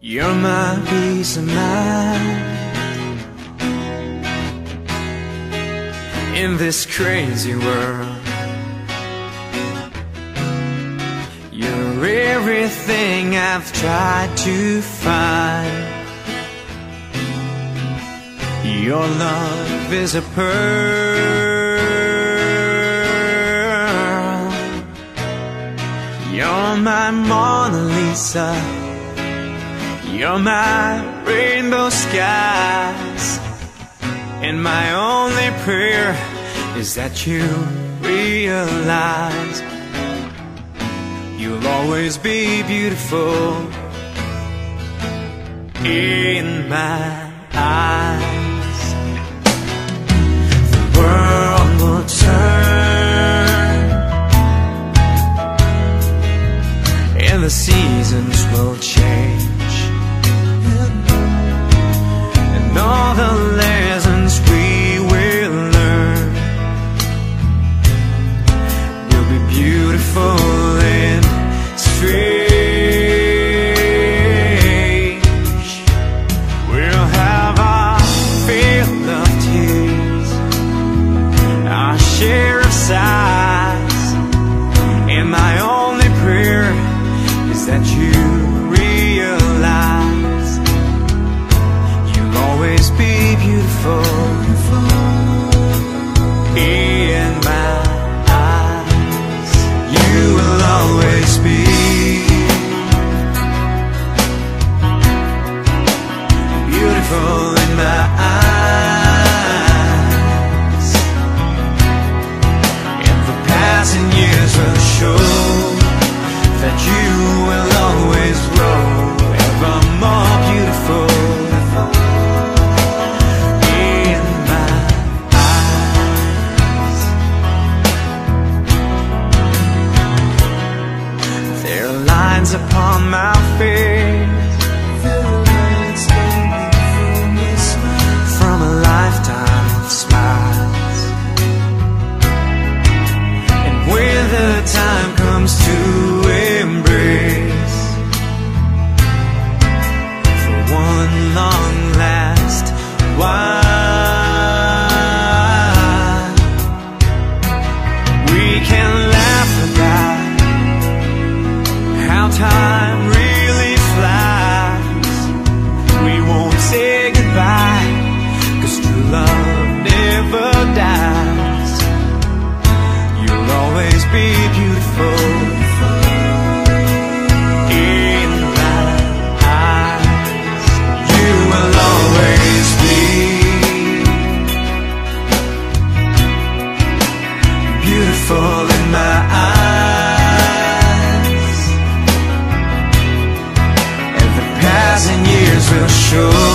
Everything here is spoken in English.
You're my peace of mind in this crazy world. You're everything I've tried to find. Your love is a pearl. You're my Mona Lisa. You're my rainbow skies. And my only prayer is that you realize you'll always be beautiful in my eyes. The world will turn and the seasons will change, and all the lessons we will learn will be beautiful and strange. We'll have our fill of tears, our share of sighs, and my only prayer is that you realize you'll always be beautiful in my eyes. You will always be beautiful in my eyes, and the passing years will show that you will always grow ever more beautiful in my eyes. There are lines upon my face from a lifetime of smiles, and when the time comes to embrace for one long last while, we can laugh about how time really flies. We won't say goodbye, 'cause true love never dies. You'll always be beautiful in my eyes. You will always be beautiful in my eyes, and the passing years will show